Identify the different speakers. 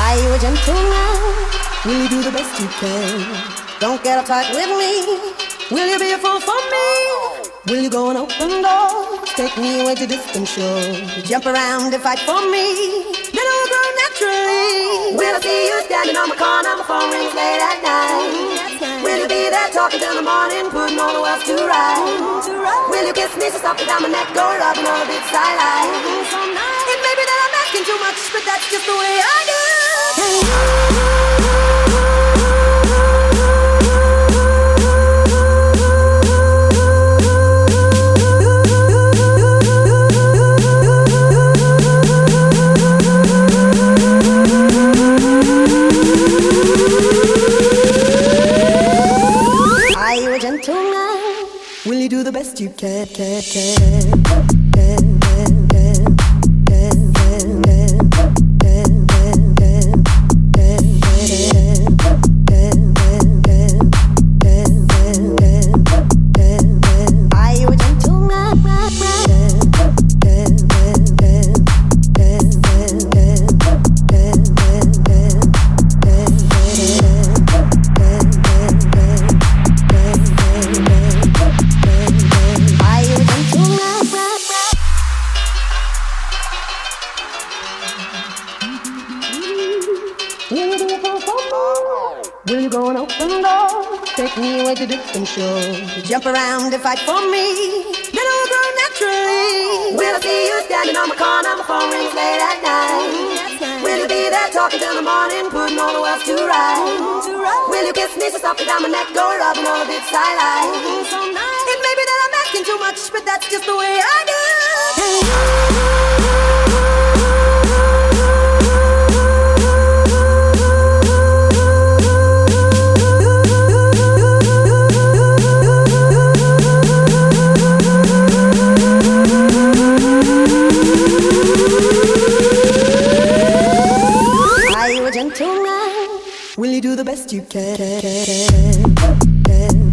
Speaker 1: Are you a gentleman? Will you do the best you can? Don't get uptight with me. Will you be a fool for me? Will you go and open doors? Take me away to distant shores. Jump around and fight for me. Then I will grow naturally. Will I see you standing on my corner? My phone rings late at night. Will you be there talking till the morning, putting all the world to right? Will you kiss me so softly down my neck, go rubbing all the big sideline? It may be that I'm asking too much, but that's just the way I do. Are you a gentleman? Will you do the best you can? Will you go and open doors? Take me away to distant shores. Jump around and fight for me. Then I will grow naturally. Will I see you standing on my corner? My phone rings late at night. Will you be there talking till the morning, putting all the world to right? Will you kiss me so softly down my neck, go rubbing all the big sideline? It may be that I'm asking too much, but that's just the way I do. Are you a gentleman? Will you do the best you can?